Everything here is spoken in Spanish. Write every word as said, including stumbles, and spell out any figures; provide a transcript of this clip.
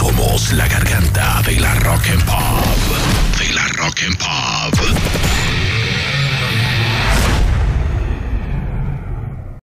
Somos la garganta de la rock and pop. De la rock and pop.